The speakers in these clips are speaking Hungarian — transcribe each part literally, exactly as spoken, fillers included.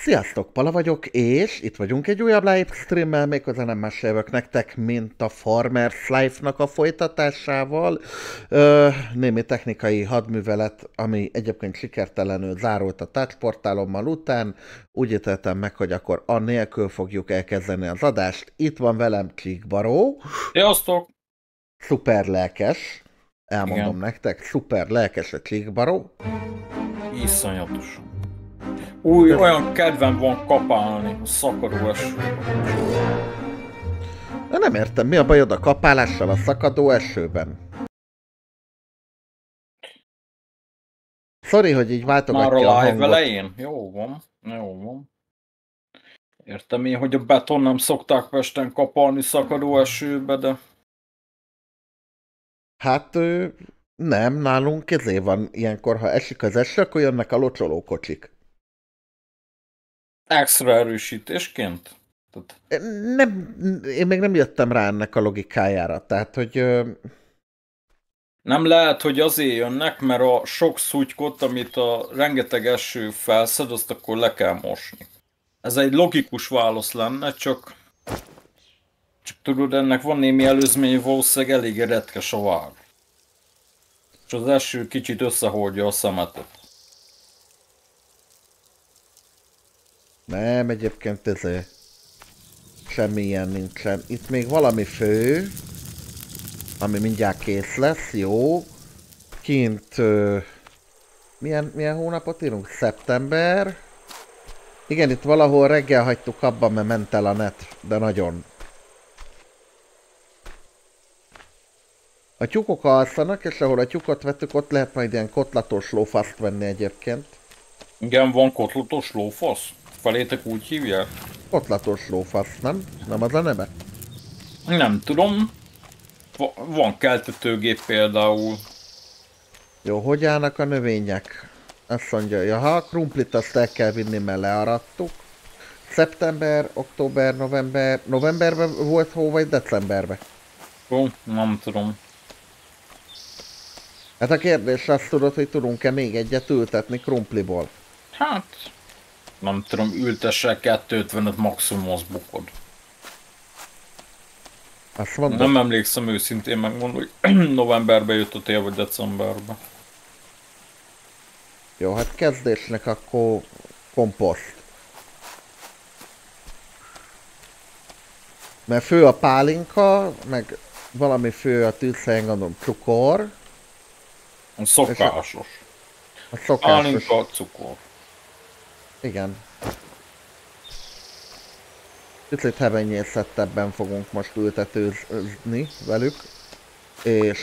Sziasztok, Pala vagyok, és itt vagyunk egy újabb live streammel, méghozzá nem más jövök nektek, mint a Farmers Life-nak a folytatásával. Ö, némi technikai hadművelet, ami egyébként sikertelenül zárult a touch portálommal után. Úgy ítéltem meg, hogy akkor annélkül fogjuk elkezdeni az adást. Itt van velem Csíkbaró. Sziasztok! Szuper lelkes. Elmondom Igen. nektek, szuper lelkes a Csíkbaró. Iszonyatos. Új, olyan kedvem van kapálni a szakadó esőben. De nem értem, mi a bajod a kapálással a szakadó esőben? Sorry, hogy így Már váltogatja a a live hangot. elején? Jó van, jó van. Értem én, hogy a beton nem szokták Pesten kapalni szakadó esőbe, de... Hát ö, nem, nálunk ezé van ilyenkor, ha esik az eső, akkor jönnek a locsolókocsik. Extra erősítésként? Tehát Nem, én még nem jöttem rá ennek a logikájára, tehát hogy... Ö, nem lehet, hogy azért jönnek, mert a sok szutykot, amit a rengeteg eső felszed, azt akkor le kell mosni. Ez egy logikus válasz lenne, csak... Csak tudod, ennek van némi előzmény, valószínűleg eléggé retkes a vár. És az eső kicsit összehordja a szemetet. nem, egyébként ezért semmi ilyen nincsen. Itt még valami fő, ami mindjárt kész lesz, jó. Kint... Ö, milyen, milyen hónapot írunk? Szeptember. Igen, itt valahol reggel hagytuk abban, mert ment el a net, de nagyon. A tyúkok alszanak, és ahol a tyúkot vettük, ott lehet majd ilyen kotlatos lófaszt venni egyébként. Igen, van kotlatos lófasz? Felétek úgy hívják? Kotlatos lófasz, nem? Nem az a neve? Nem tudom. Va- van keltetőgép például. Jó, hogy állnak a növények? Azt mondja, jaha, krumplit azt el kell vinni, mert learadtuk. Szeptember, október, november... Novemberben volt hó, vagy decemberben? Ó, nem tudom. Hát a kérdés azt tudod, hogy tudunk-e még egyet ültetni krumpliból? Hát... Nem tudom, ültessel kétszázötvenet maximum, az bukod. Azt mondod? Nem emlékszem őszintén megmondom, hogy novemberben jött a tél, vagy decemberben. Jó, hát kezdésnek akkor komposzt. Mert fő a pálinka, meg valami fő a tűzhelyen, gondolom cukor. A szokásos. A szokásos. Pálinka, cukor. Igen. Kicsit hevenyészettebben fogunk most ültetőzni velük. És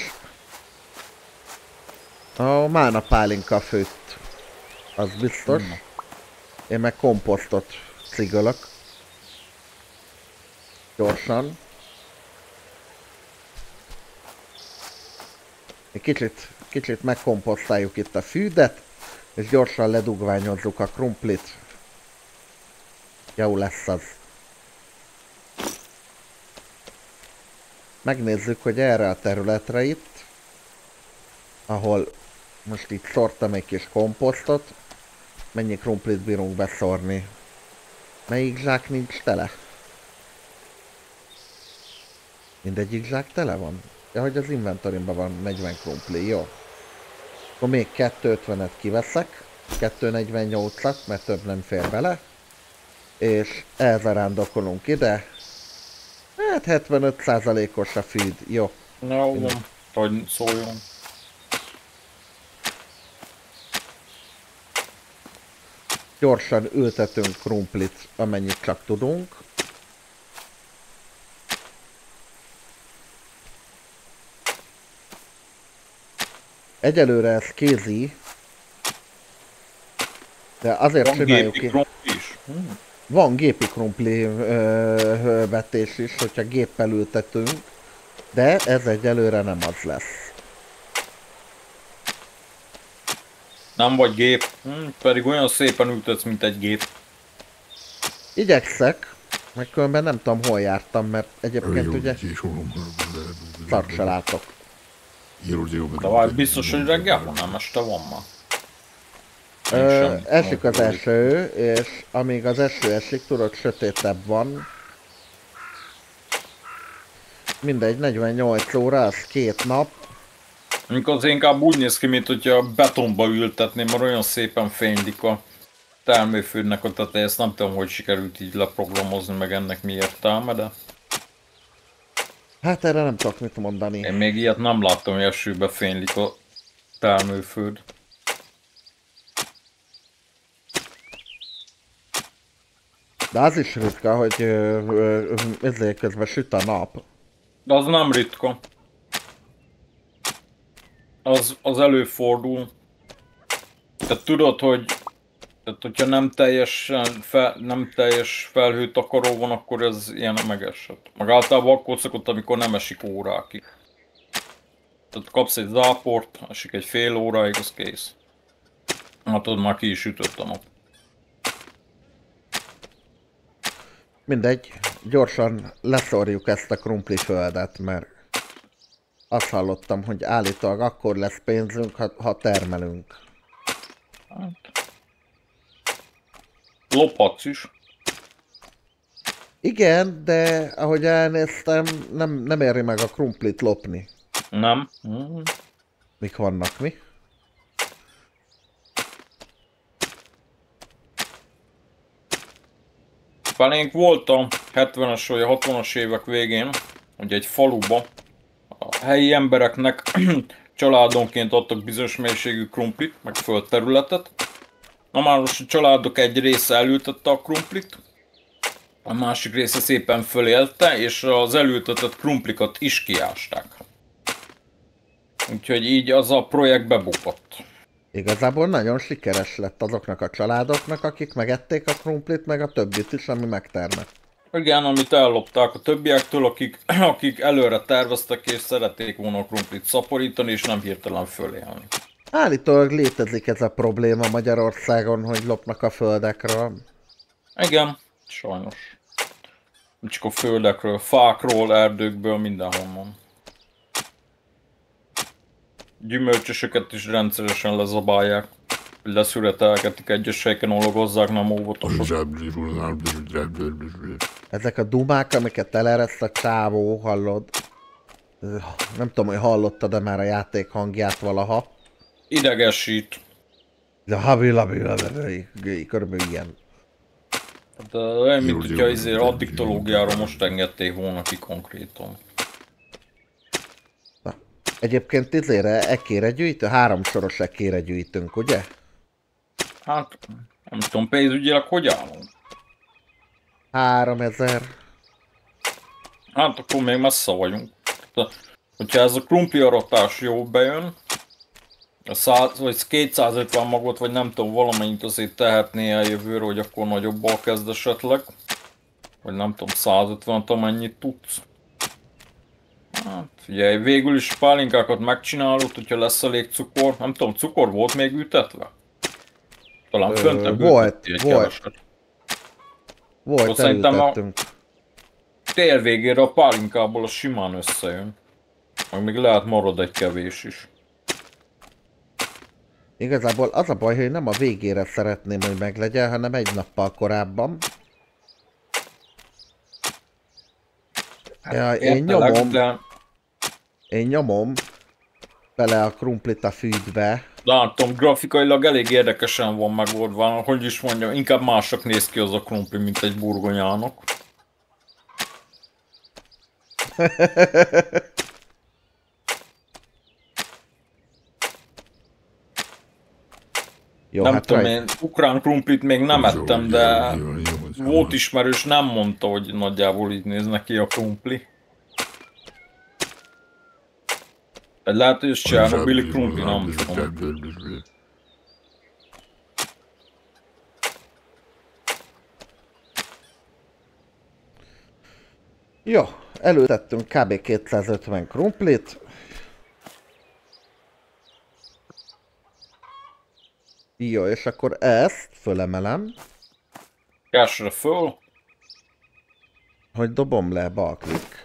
a mána pálinka főtt. Az biztos. Mm. Én meg komposztot cigolok. Gyorsan. Egy kicsit, kicsit megkomposztáljuk itt a fűdet, és gyorsan ledugványozzuk a krumplit. Jó lesz az. Megnézzük, hogy erre a területre itt, ahol most itt szórtam egy kis komposztot, mennyi krumplit bírunk beszórni. Melyik zsák nincs tele? Mindegyik zsák tele van? Ja, hogy az inventorimban van negyven krumpli, jó. Akkor még kétszázötvenet kiveszek, kétszáznegyvennyolcat, mert több nem fér bele. És elzarándokolunk ide. Hát hetvenöt százalékos a feed, jó. Jó van, hogy szóljon. Gyorsan ültetünk krumplit, amennyit csak tudunk. Egyelőre ez kézi, de azért Van csináljuk gépi ki. krumpli is? Hmm. Van gépi krumpli ö, vetés is, hogyha géppel ültetünk, de ez egyelőre nem az lesz. Nem vagy gép, hmm, pedig olyan szépen ültetsz, mint egy gép. Igyekszek, meg különben nem tudom hol jártam, mert egyébként ugye szart se látok. De vagy biztos, hogy reggel van, nem este van már. Ö, esik az eső, és amíg az eső esik, tudod, sötétebb van. Mindegy, negyvennyolc óra, az két nap. Amikor az inkább úgy néz ki, mint hogyha betonba ültetném, mert olyan szépen fénylik a termőföldnek a teteje. Ezt nem tudom, hogy sikerült így leprogramozni, meg ennek mi értelme, de... Hát erre nem tudok mit mondani. Én még ilyet nem láttam, hogy esőbe fénylik a termőföld. De az is ritka, hogy ö, ö, ezért közben süt a nap. De az nem ritka. Az, az előfordul. Tehát tudod, hogy tehát, hogyha nem teljesen fel, nem teljes felhőtakaró van, akkor ez ilyen megesett. Meg általában akkor szokott, amikor nem esik órákig. Tehát kapsz egy záport, esik egy fél óráig, az kész. Hát ott már ki is ütött a nap. Mindegy, gyorsan leszorjuk ezt a krumpli földet, mert azt hallottam, hogy állítólag akkor lesz pénzünk, ha, ha termelünk. Hát. Lophatsz is. Igen, de ahogy elnéztem, nem, nem éri meg a krumplit lopni. Nem. Mm. Mik vannak, mi? Felénk volt a hetvenes vagy a hatvanas évek végén, hogy egy faluba a helyi embereknek családonként adtak bizonyos mennyiségű krumplit, meg földterületet. Na már most a családok egy része elültette a krumplit, a másik része szépen fölélte, és az elültetett krumplikat is kiásták. Úgyhogy így az a projekt bebukott. Igazából nagyon sikeres lett azoknak a családoknak, akik megették a krumplit, meg a többit is, ami megtermett. Igen, amit ellopták a többiektől, akik, akik előre terveztek és szerették volna a krumplit szaporítani, és nem hirtelen fölélni. Állítólag létezik ez a probléma Magyarországon, hogy lopnak a földekről. Igen, sajnos. Csak a földekről, fákról, erdőkből, mindenhonnan. Gyümölcsösöket is rendszeresen lezabálják. Leszüretelgetik egyes helyeken, ologozzák, nem óvatosok. Ezek a dumák, amiket elereszt a csávó, hallod? Nem tudom, hogy hallottad-e már a játék hangját valaha. Idegesít. De habilabilabilabi, körülbelül ilyen. De olyan, mint hogyha ezért addiktológiáról most engedték volna ki konkrétan. Na. Egyébként izére ekére gyűjtő, háromszoros ekére gyűjtünk, ugye? Hát, nem tudom, pénzügyileg hogy állunk? Háromezer. Hát akkor még messze vagyunk. De, hogyha ez a krumpli aratás jó bejön, a száz vagy kétszázötven magot, vagy nem tudom, valamennyit azért tehetné el jövőre, hogy akkor nagyobbal kezd esetleg. Vagy nem tudom, százötven, amennyit tudsz. Hát, ugye végül is pálinkákat megcsinálod, hogyha lesz elég cukor. Nem tudom, cukor volt még ütetve? Talán föntebb volt, volt. Volt, elültettünk. Tél végére a pálinkából a simán összejön. Meg még lehet marad egy kevés is. Igazából az a baj, hogy nem a végére szeretném, hogy meglegyen, hanem egy nappal korábban. Ja, én nyomom, de... én nyomom bele a krumplit a fűtbe. Látom, grafikailag elég érdekesen van megoldva, hogy is mondjam, inkább mások néz ki az a krumpli, mint egy burgonyának. Jó, nem hát tudom, rajt... én ukrán krumplit még nem ettem, de volt ismerős, nem mondta, hogy nagyjából így néz neki a krumpli. Egy lehet, hogy ez Csernobili krumpli, nem tudom. Jó, előtettünk kb. kétszázötven krumplit. Jó, és akkor ezt fölemelem. Keresre föl. Hogy dobom le, balklik.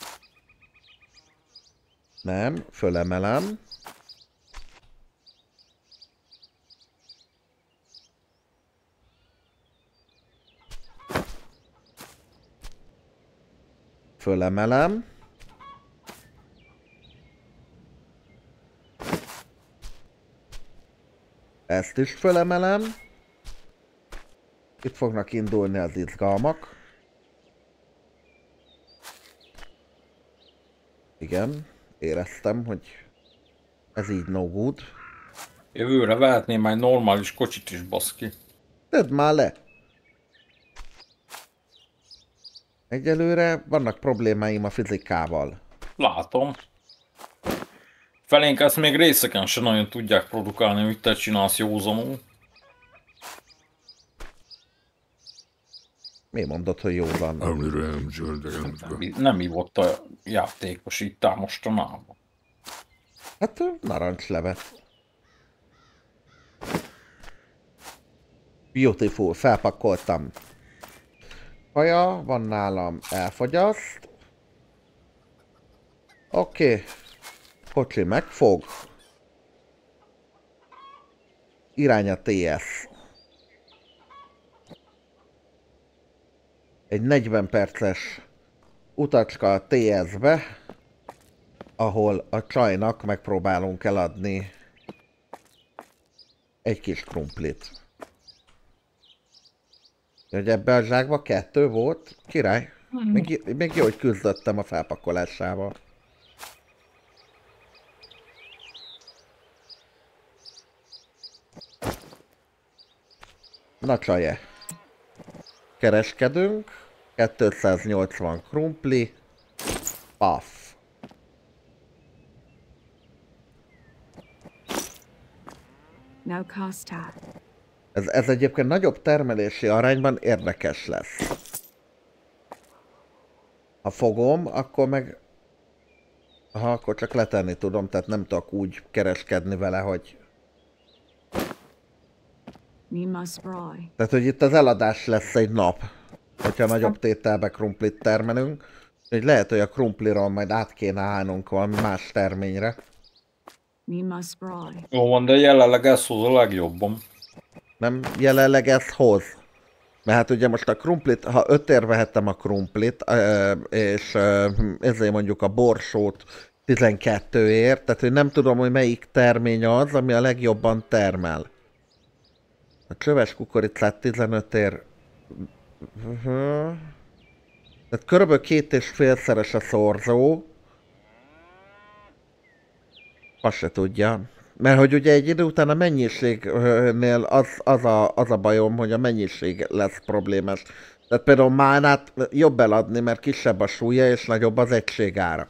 Nem, fölemelem. fölemelem. Ezt is fölemelem. Itt fognak indulni az izgalmak. Igen, éreztem, hogy ez így no good. Jövőre vehetném egy normális kocsit is, baszki. Tedd már le! Egyelőre vannak problémáim a fizikával. Látom. Felénk ezt még részeken sem nagyon tudják produkálni, hogy te csinálsz józanul. Mi mondod, hogy jó van? Nem, nem ivott a játékos itt áll mostanában. Hát narancslevet. Beautiful, felpakoltam. Kaja, van nálam, elfogyaszt. Oké. Okay. Kocsi megfog. Irány a té es. Egy negyven perces utacska a té es-be, ahol a csajnak megpróbálunk eladni egy kis krumplit. Hogy ebbe a zsákba kettő volt? Király. Még, még jó, hogy küzdöttem a felpakolásával. Na csaje. Kereskedünk. kétszáznyolcvan krumpli. Paff. No cost tag. Ez, ez egyébként nagyobb termelési arányban érdekes lesz. Ha fogom, akkor meg... Ha, akkor csak letenni tudom, tehát nem tudok úgy kereskedni vele, hogy... Tehát, hogy itt az eladás lesz egy nap, hogyha nagyobb tételbe krumplit termelünk. Úgyhogy lehet, hogy a krumpliról majd át kéne állnunk valami más terményre. Jó van, de jelenleg ez hoz a legjobban. Nem jelenleg ez hoz. Mert hát ugye most a krumplit, ha ötért vehettem a krumplit, és ezért mondjuk a borsót tizenkettőért, tehát hogy nem tudom, hogy melyik termény az, ami a legjobban termel. A csöves kukoricát tizenötért... Tehát körülbelül két és félszeres a szorzó. Azt se tudja. Mert hogy ugye egy idő után a mennyiségnél az, az, a, az a bajom, hogy a mennyiség lesz problémás. Tehát például mánát jobb eladni, mert kisebb a súlya és nagyobb az egységára.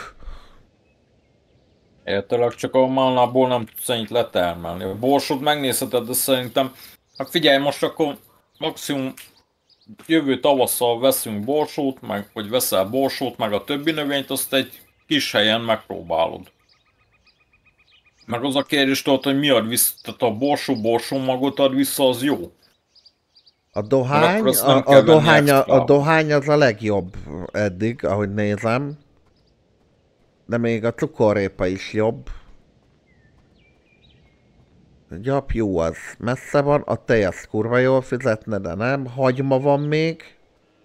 Értelek, csak a mánából nem tudsz ennyit letermelni. A borsót megnézheted, de szerintem... Hát figyelj, most akkor maximum jövő tavasszal veszünk borsót, meg, vagy veszel borsót, meg a többi növényt, azt egy kis helyen megpróbálod. Meg az a kérdés tudod, hogy mi ad vissza, tehát a borsó, borsó magot ad vissza, az jó. A dohány, a, a, dohány a, a dohány az a legjobb eddig, ahogy nézem. De még a cukorrépa is jobb. Gyapjú az messze van, a tej az kurva jól fizetne, de nem. Hagyma van még.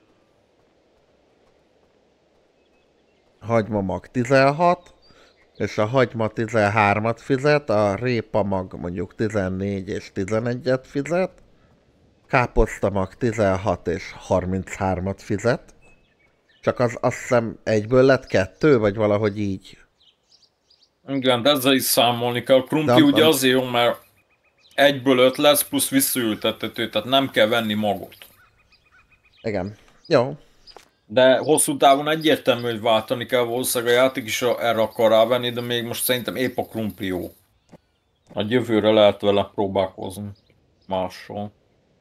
Hagyma mag tizenhat. És a hagyma tizenhármat fizet, a répa mag mondjuk tizennégy és tizenegyet fizet. Káposzta mag tizenhat és harminchármat fizet. Csak az azt hiszem egyből lett kettő, vagy valahogy így. Igen, de ezzel is számolni kell. A krumpli ugye azért jó, mert egyből öt lesz, plusz visszaültethető, tehát nem kell venni magot. Igen. Jó. De hosszú távon egyértelmű, hogy váltani kell, valószínűleg a játék is erre akar rávenni, de még most szerintem épp a krumpli jó. A jövőre lehet vele próbálkozni mással.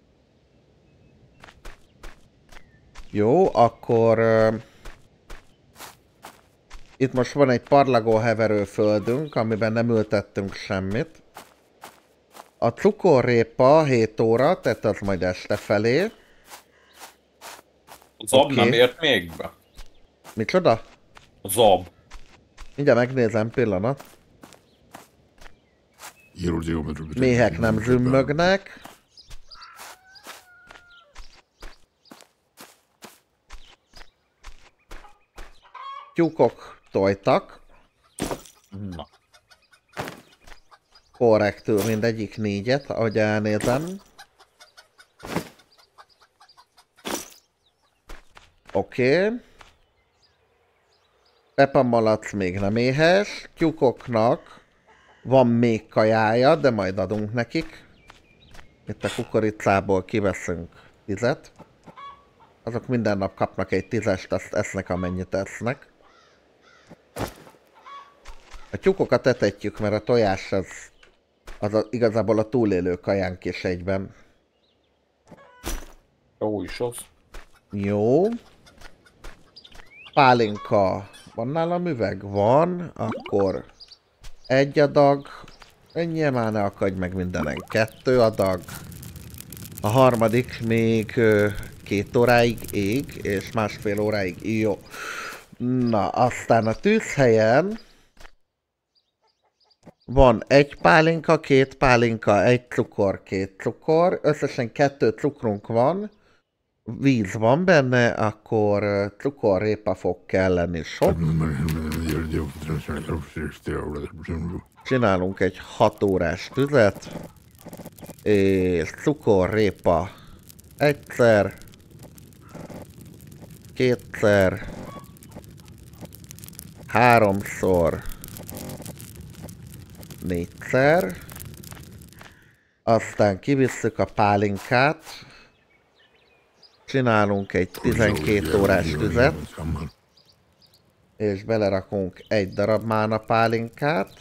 Jó, akkor... Uh, itt most van egy parlagó heverő földünk, amiben nem ültettünk semmit. A cukorrépa hét óra, tehát az majd este felé. A zab okay. Nem ért még be. Micsoda? A zab. Mindjárt megnézem, pillanat. Méhek nem zümmögnek. tyúkok tojtak. Na. Korrektül mindegyik négyet, ahogy elnézem. Oké. Okay. Peppa malac még nem éhes. Tyúkoknak van még kajája, de majd adunk nekik. Itt a kukoricából kiveszünk tizet. Azok minden nap kapnak egy tízest, azt esznek, amennyit esznek. A tyúkokat etetjük, mert a tojás az, az a, igazából a túlélő kajánk is egyben. Jó is az. Jó. Pálinka. Van nálam üveg? Van. Akkor egy adag. Ennyi már ne akadj meg mindenen. Kettő adag. A harmadik még ö, két óráig ég, és másfél óráig jó. Na, aztán a tűzhelyen van egy pálinka, két pálinka, egy cukor, két cukor. Összesen kettő cukrunk van. Víz van benne, akkor cukorrépa fog kelleni sok. Csinálunk egy hat órás tüzet. És cukorrépa egyszer, kétszer, háromszor, négyszer. Aztán kivisszük a pálinkát. Csinálunk egy tizenkét órás tüzet. És belerakunk egy darab mána pálinkát.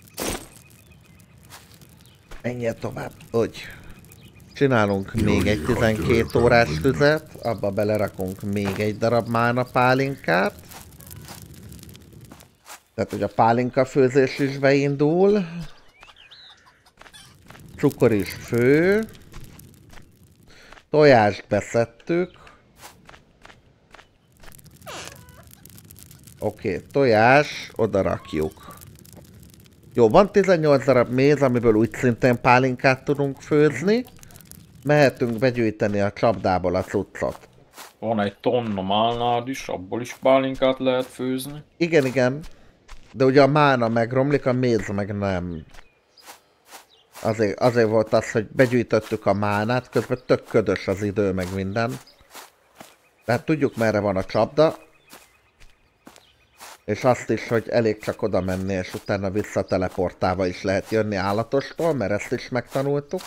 Ennyi tovább, úgy. Csinálunk még egy tizenkét órás tüzet, abba belerakunk még egy darab mána pálinkát. Tehát, hogy a pálinka főzés is beindul. Cukor is fő. Tojást beszedtük. Oké, okay, tojás, oda rakjuk. Jó, van tizennyolc darab méz, amiből úgy szintén pálinkát tudunk főzni. Mehetünk begyűjteni a csapdából a cuccot. Van egy tonna málnád is, abból is pálinkát lehet főzni. Igen, igen. De ugye a mána megromlik, a méz meg nem. Azért, azért volt az, hogy begyűjtöttük a mánát, közben tök ködös az idő, meg minden. Tehát tudjuk, merre van a csapda. És azt is, hogy elég csak oda menni, és utána visszateleportálva is lehet jönni állatostól, mert ezt is megtanultuk.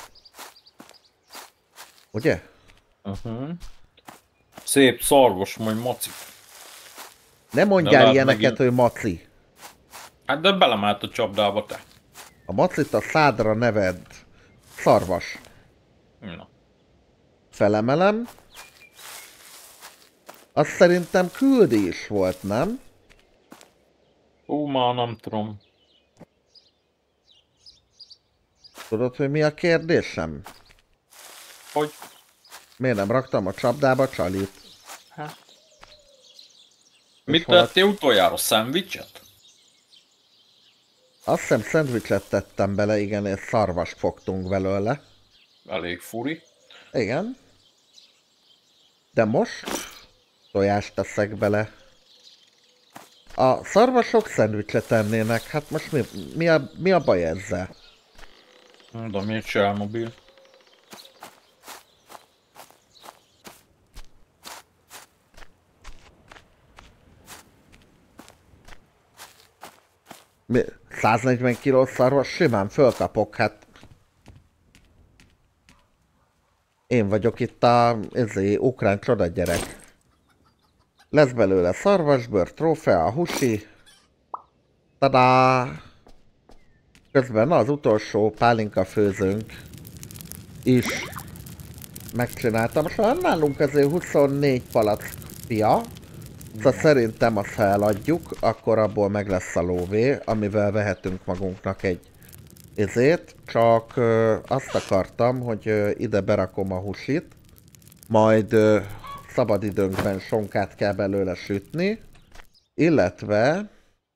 Ugye? Uh-huh. Szép szarvas, majd maci. Ne mondjál ilyeneket, megint... hogy maci. Hát de belemelt a csapdába te. A macit a szádra neved szarvas. Na. Felemelem. Azt szerintem küldi is volt, nem? Ó, már nem tudom. Tudod, hogy mi a kérdésem? Hogy? Miért nem raktam a csapdába csalit? Hát. Mit tettél utoljára? Szendvicset? Azt hiszem szendvicset tettem bele, igen, és szarvast fogtunk belőle. Elég furi. Igen. De most tojást teszek bele. A szarvasok szendvicset tennének, hát most mi, mi, a, mi a baj ezzel? De miért Csernobil? Mi, száznegyven kiló szarvas simán fölkapok, hát... Én vagyok itt a ezé, ukrán csodagyerek. Lesz belőle szarvasbőr, trófea, husi. Tadá! Közben az utolsó pálinka főzőnk is megcsináltam. Most nálunk azért huszonnégy palack pia. Szóval szerintem azt, ha eladjuk, akkor abból meg lesz a lóvé, amivel vehetünk magunknak egy izét. Csak ö, azt akartam, hogy ö, ide berakom a husit, majd ö, szabadidőnkben sonkát kell belőle sütni, illetve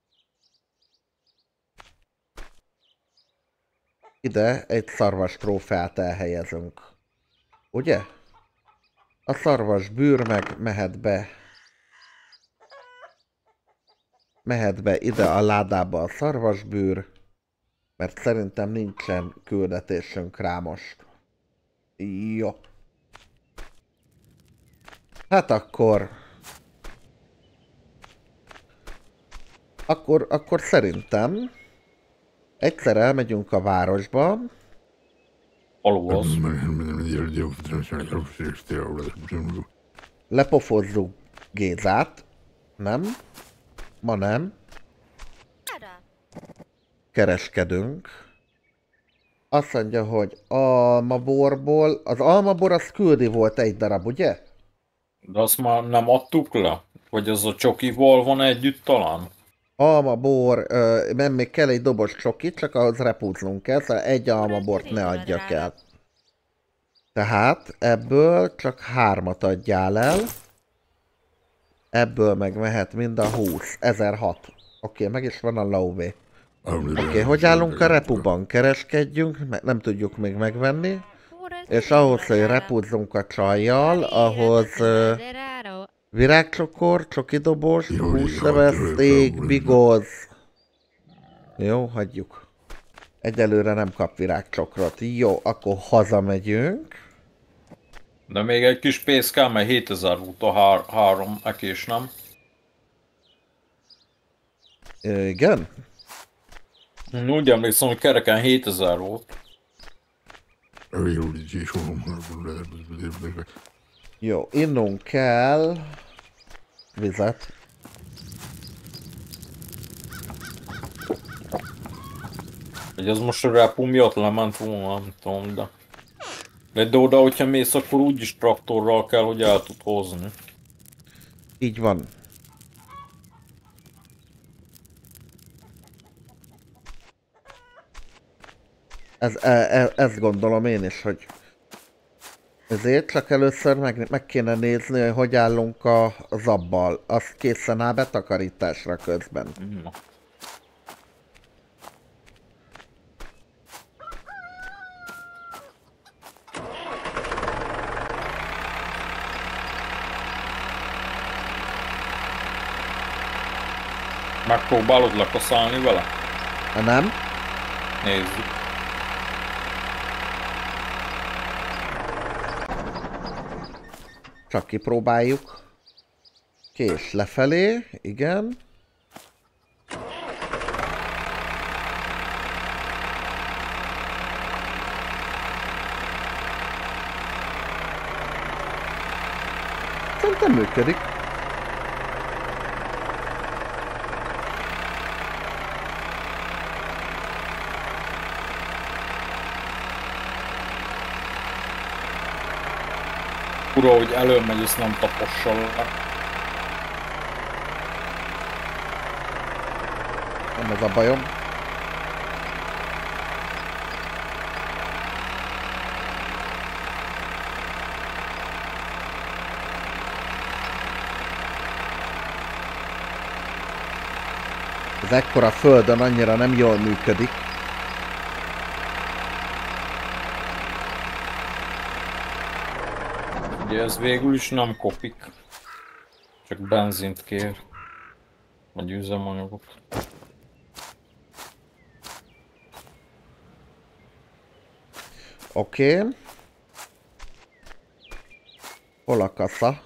ide egy szarvas trófeát elhelyezünk. Ugye? A szarvas bűr meg mehet be mehet be ide a ládába a szarvasbőr, mert szerintem nincsen küldetésünk rá most. Jó. Hát akkor... Akkor, akkor szerintem egyszer elmegyünk a városba. Alulhoz. Lepofozzuk Gézát. Nem? Ma nem. Kereskedünk. Azt mondja, hogy almaborból... Az almabor az küldi volt egy darab, ugye? De azt már nem adtuk le? Vagy az a csokival van együtt talán? Almabor, ö, nem, még kell egy dobos csoki, csak ahhoz repúznunk kell, szóval egy almabort ne adjak el. Tehát ebből csak hármat adjál el. Ebből meg mehet mind a húsz. ezerhat. Oké, meg is van a lóvé. Oké, hogy állunk a repuban? Kereskedjünk, mert nem tudjuk még megvenni. És ahhoz, hogy repúzzunk a csajjal, ahhoz uh, virágcsokor, csokidobos, húsleveszték, bigoz. Jó, hagyjuk. Egyelőre nem kap virágcsokrot. Jó, akkor hazamegyünk. De még egy kis pénz kell, mert hétezer volt a há három ekés, nem? Ö, igen? Úgy emlékszem, hogy kereken hétezer volt. Jó, innunk kell vizet. Hogy az most a repu miatt lement volna, nem tudom, de... De oda, hogyha mész, akkor úgyis traktorral kell, hogy el tud hozni. Így van. Ez, e, e, ezt gondolom én is, hogy ezért csak először meg, meg kéne nézni, hogy hogy állunk a zabbal. Az készen áll betakarításra közben. Na. Megpróbálod lekaszálni vele? Ha nem? Nézzük. Csak kipróbáljuk. Kés lefelé, igen. Szerintem működik. Ura, hogy előmegy, ezt nem tapossal le. Nem ez a bajom. Ez ekkora földön annyira nem jól működik. Ugye ez végül is nem kopik. Csak benzint kér. Vagy üzemanyagot. Oké. Okay. Hol a kasza?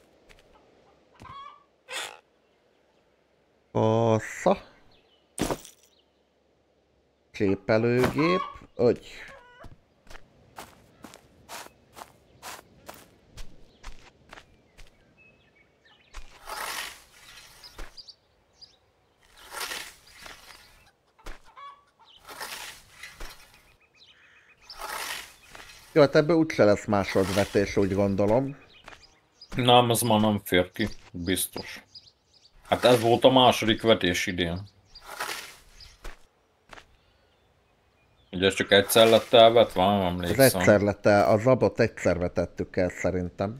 Kasza. Csépelőgép. Ögy. Jó, hát ebből úgyse lesz másodvetés, úgy gondolom. Nem, ez már nem fér ki, biztos. Hát ez volt a második vetés idén. Ugye csak egyszer lett elvetve, nem emlékszem. Az egyszer lett el, a zabot egyszer vetettük el szerintem.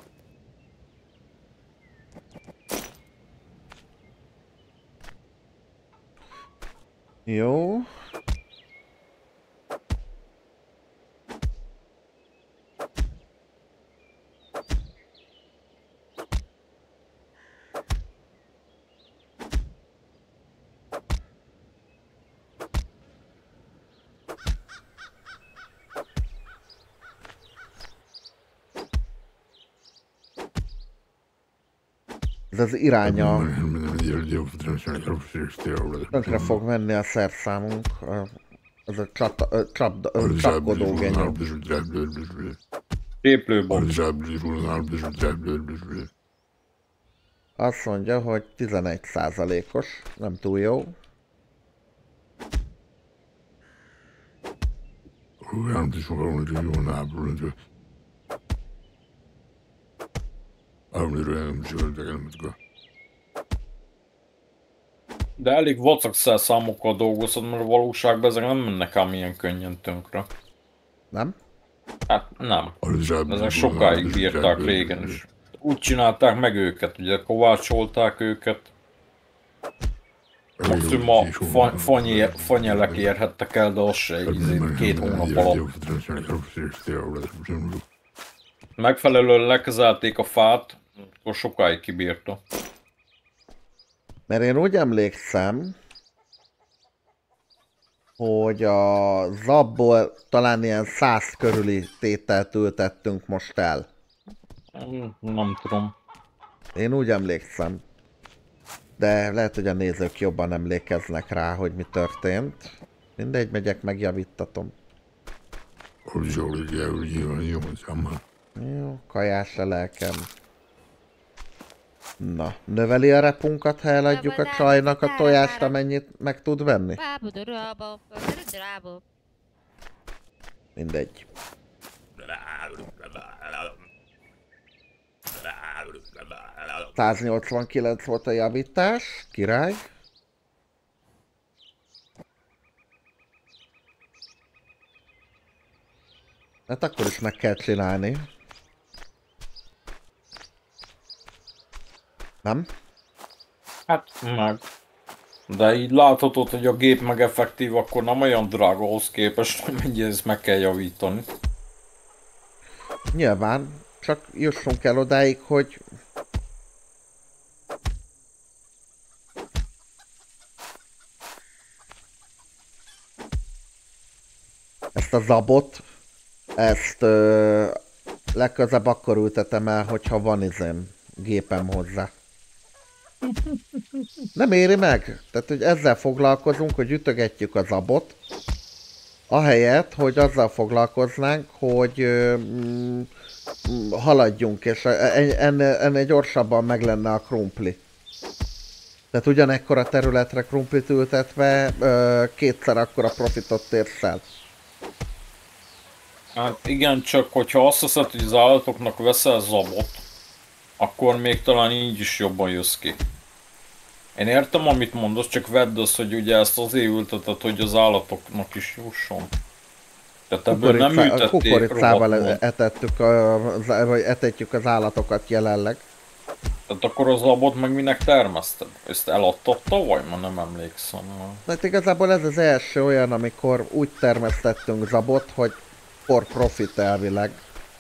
Jó. Ez az iránya. Tönkre fog menni a szerszámunk. Ez a csapkodó genyó. Réplőbox. Azt mondja, hogy tizenegy százalékos. Nem túl jó. De elég vacak számokkal dolgozod, mert a valóságban ezek nem mennek ám ilyen könnyen tönkre. Nem? Hát nem. Ezek sokáig bírták régen is. Úgy csinálták meg őket, ugye kovácsolták őket. Maximum a fa fanyel fanyelek érhettek el, de az se így két hónap alatt. Megfelelően lekezelték a fát, akkor sokáig kibírta. Mert én úgy emlékszem, hogy a zabból talán ilyen száz körüli tételt ültettünk most el. Nem tudom. Én úgy emlékszem. De lehet, hogy a nézők jobban emlékeznek rá, hogy mi történt. Mindegy, megyek, megjavítatom. Jó, kajás a lelkem. Na, növeli a repunkat, ha eladjuk a csajnak a tojást, amennyit meg tud venni? Mindegy. száznyolcvankilenc volt a javítás, király. Hát akkor is meg kell csinálni. Nem? Hát meg. De így láthatod, hogy a gép meg effektív, akkor nem olyan drága ahhoz képest, hogy mennyire ezt meg kell javítani. Nyilván, csak jussunk el odáig, hogy ezt a zabot, ezt ö, legközelebb akkor ültetem el, hogyha van izém, gépem hozzá. Nem éri meg? Tehát, hogy ezzel foglalkozunk, hogy ütögetjük a zabot, ahelyett, hogy azzal foglalkoznánk, hogy mm, haladjunk, és ennél, ennél gyorsabban meg lenne a krumpli. Tehát ugyanekkora területre krumplit ültetve kétszer akkora profitot érsz el. Hát igen, csak hogyha azt hiszed, hogy az állatoknak veszel zabot, akkor még talán így is jobban jössz ki. Én értem, amit mondasz, csak vedd azt, hogy ugye ezt azért ülteted, hogy az állatoknak is jusson. Tehát ebből nem ültették kukoricával etettük, a, vagy etetjük az állatokat jelenleg. Tehát akkor az labot meg minek termeszted? Ezt eladtad tavaly? Már nem emlékszem. Hát igazából ez az első olyan, amikor úgy termesztettünk zabot, hogy for profit elvileg.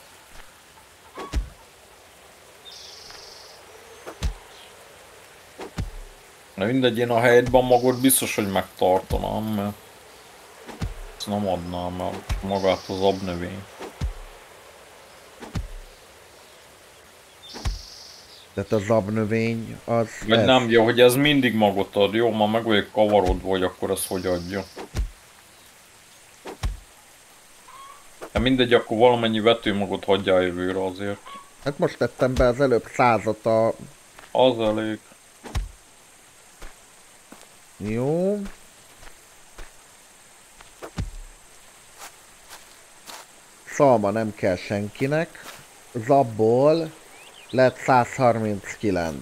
De mindegy, én a helyedben magot biztos, hogy megtartanám, mert ezt nem adnám el magát az abnövény. Tehát a zabnövény az... Vagy nem, jó, hogy ez mindig magot ad, jó? Már meg vagyok kavarodva, hogy akkor ez hogy adja. Hát mindegy, akkor valamennyi vetőmagot hagyjál jövőre azért. Hát most tettem be az előbb százat a... Az elég. Jó. Szalma nem kell senkinek. Zabból lett száz harminckilenc.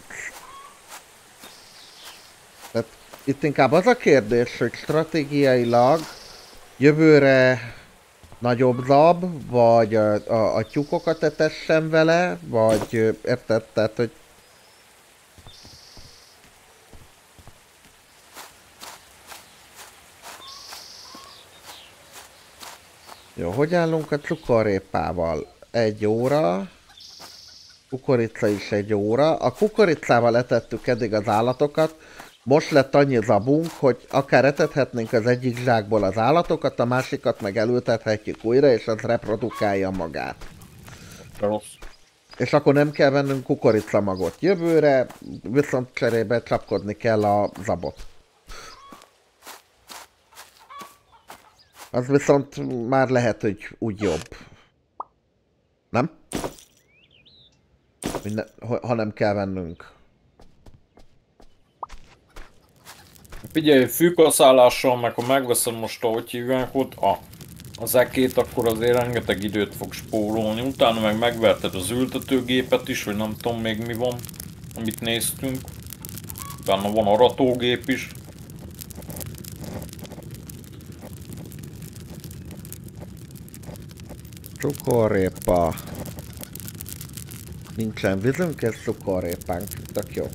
Tehát itt inkább az a kérdés, hogy stratégiailag jövőre nagyobb zab, vagy a, a, a tyúkokat etessen vele, vagy érted, tehát, hogy jó, hogy állunk a cukorrépával? Egy óra. Kukorica is egy óra. A kukoricával etettük eddig az állatokat. Most lett annyi zabunk, hogy akár etethetnénk az egyik zsákból az állatokat, a másikat meg elültethetjük újra, és az reprodukálja magát. Rossz. És akkor nem kell vennünk kukoricamagot jövőre, viszont cserébe csapkodni kell a zabot. Az viszont már lehet, hogy úgy jobb. Nem? Ne, ha nem kell vennünk. Figyelj, fűkaszállással, meg ha megveszem most, ahogy hívják ott, a, az ekét, akkor azért rengeteg időt fog spórolni. Utána meg megverted az ültetőgépet is, vagy nem tudom még mi van, amit néztünk. Utána van aratógép is. Cukorrépa. Nincsen vízünk, ez cukorrépánk. Tök jó.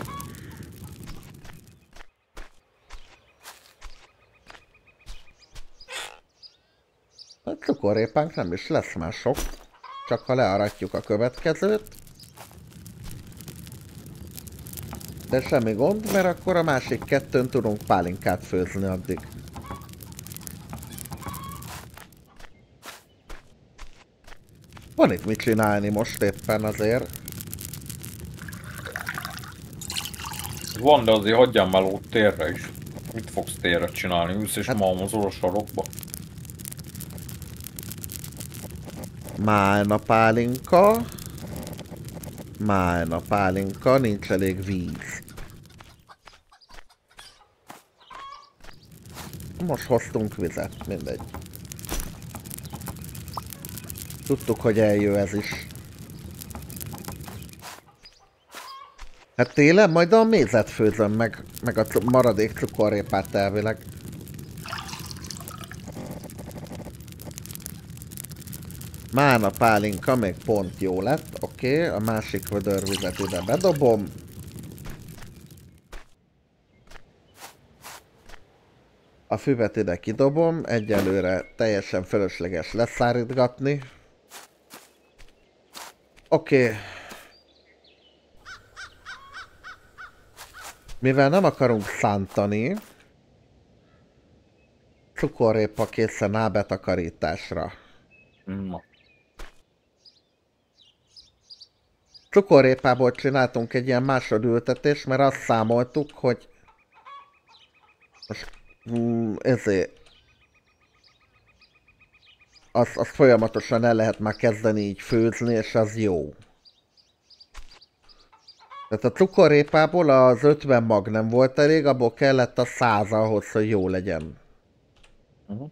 A cukorrépánk nem is lesz már sok. Csak ha learatjuk a következőt. De semmi gond, mert akkor a másik kettőn tudunk pálinkát főzni addig. Van itt mit csinálni most éppen azért. Van, de azért hagyjál melót térre is. Mit fogsz térre csinálni? Ülsz és hát... malmozol a sarokba? Málna pálinka. Málna pálinka, nincs elég víz. Most hoztunk vizet, mindegy. Tudtuk, hogy eljö ez is. Hát télen majd a mézet főzöm, meg, meg a maradék cukorrépát elvileg. Mána pálinka még pont jó lett, oké, okay, a másik vödörvizet ide bedobom. A füvet ide kidobom, egyelőre teljesen fölösleges leszárítgatni. Oké. Okay. Mivel nem akarunk szántani, cukorrépa készen áll betakarításra. No. Cukorrépából csináltunk egy ilyen másodültetést, mert azt számoltuk, hogy most mm, ezért azt, azt folyamatosan el lehet már kezdeni így főzni, és az jó. Tehát a cukorrépából az ötven mag nem volt elég, abból kellett a száz ahhoz, hogy jó legyen. Uh-huh.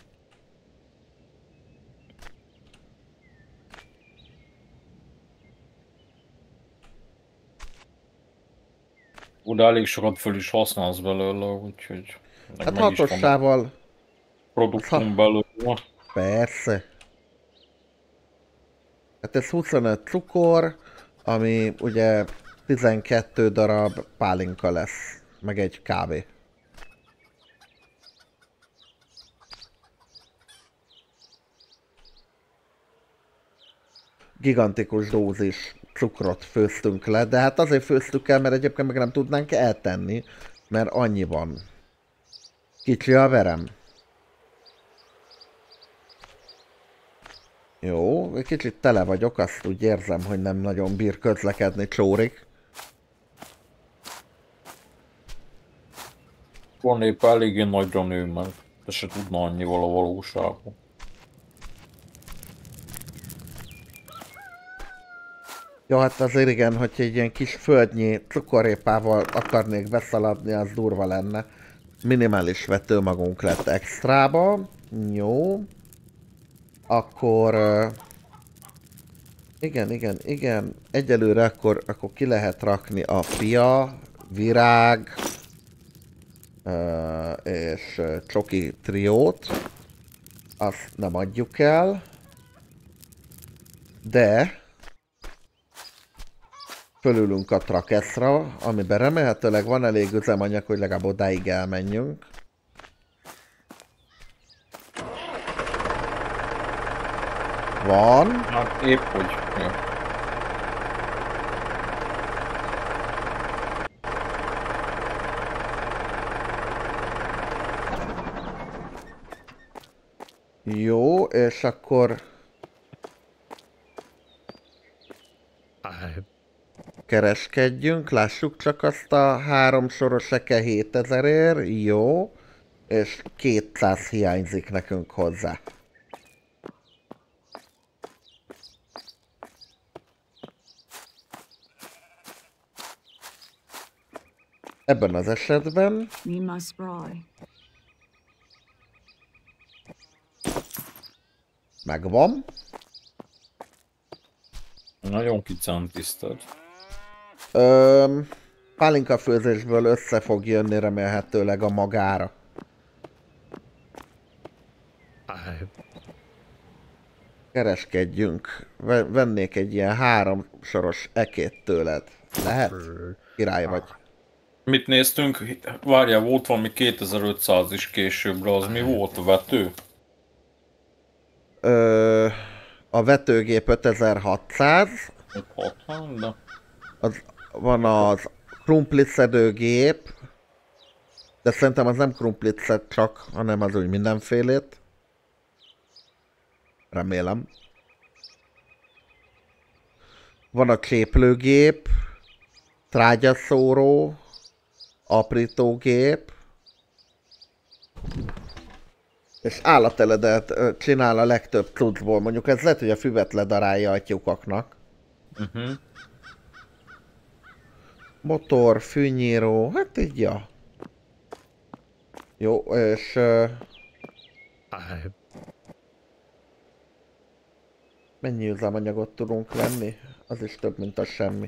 Oda elég sokat föl is használsz belőle, úgyhogy... Hát hatossával... Produktum ha... belőle. Persze. Hát ez huszonöt cukor, ami ugye tizenkettő darab pálinka lesz, meg egy kávé. Gigantikus dózis cukrot főztünk le, de hát azért főztük el, mert egyébként meg nem tudnánk eltenni, mert annyi van. Kicsi a verem. Jó, egy kicsit tele vagyok, azt úgy érzem, hogy nem nagyon bír közlekedni csórik. Van épp eléggé nagyra nő meg, de se tudna annyival a valóságban. Jó, hát azért igen, hogyha egy ilyen kis földnyi cukorrépával akarnék beszaladni, az durva lenne. Minimális vetőmagunk lett extrába. Jó. Akkor... Uh, igen, igen, igen. Egyelőre akkor, akkor ki lehet rakni a pia, virág uh, és uh, csoki triót. Azt nem adjuk el. De... fölülünk a trakeszra, amiben remélhetőleg van elég üzemanyag, hogy legalább odáig elmenjünk. Van. Hát épp hogy. Ja. Jó, és akkor... kereskedjünk, lássuk csak azt a három soros eke hétezerért, jó, és kétszáz hiányzik nekünk hozzá. Ebben az esetben We must buy. megvan. Nagyon kicántisztad. Öm, pálinka főzésből össze fog jönni remélhetőleg a magára. Kereskedjünk. Vennék egy ilyen három soros ekét tőled. Lehet? Király vagy. Mit néztünk? Várjál, volt valami kétezer-ötszáz is későbbre, az mi volt a vető? Ö, a vetőgép ötezer-hatszáz. hatvan, de... Az, van az krumplicszedőgép. De szerintem az nem krumplicszed csak, hanem az úgy mindenfélét. Remélem. Van a cséplőgép, trágyaszóró, aprítógép, és állateledet csinál a legtöbb cuccból. Mondjuk ez lehet, hogy a füvet ledarálja a tyúkaknak. Uh-huh. Motor, fűnyíró, hát így ja. Jó, és... Uh, mennyi üzemanyagot tudunk venni? Az is több, mint a semmi.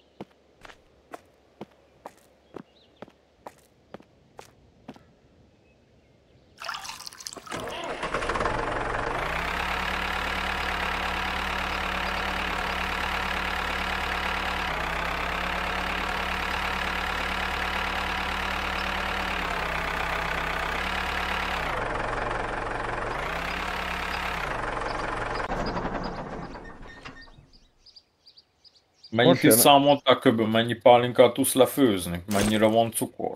Mennyit Most is jön- számolták köbben, mennyi pálinkát tudsz lefőzni? Mennyire van cukor?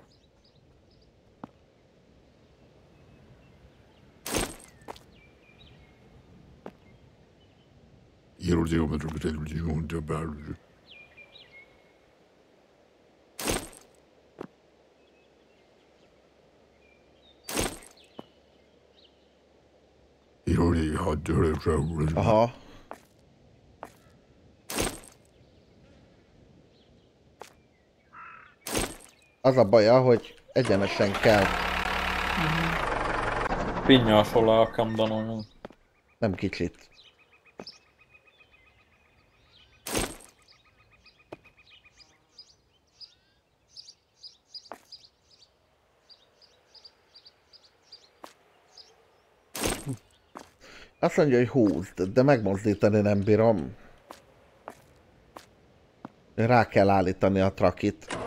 Aha. Az a baja, hogy egyenesen kell, Pinnyás a lelkem, de nagyon. nem kicsit. Azt mondja, hogy húzd, de megmozdítani nem bírom. Rá kell állítani a trakit.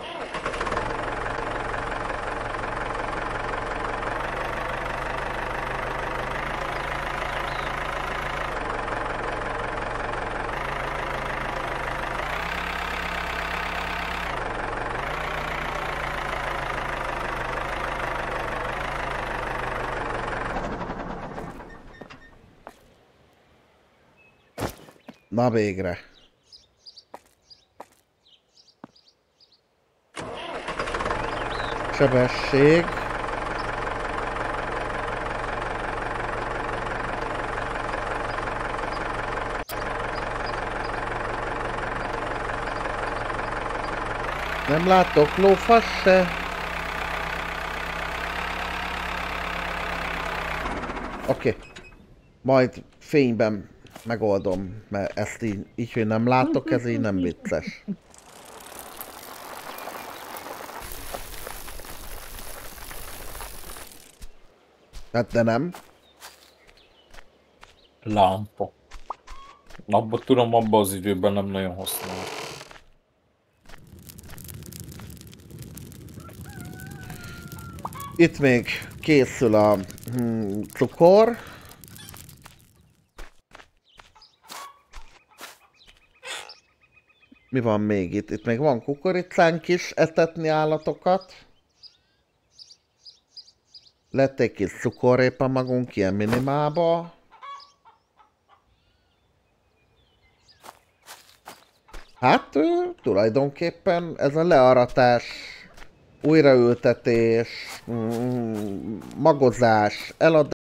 Na végre. Sebesség. Nem látok lófasz se. Oké. Okay. Majd fényben megoldom, mert ezt így, így, hogy nem látok, ez így nem vicces. Hát de nem. Lámpa. Abba tudom, abban az időben nem nagyon használom. Itt még készül a hmm, cukor. Mi van még itt? Itt még van kukoricánk is, etetni állatokat. Lett egy kis cukorrépa magunk, ilyen minimálba. Hát tulajdonképpen ez a learatás, újraültetés, magozás, eladás,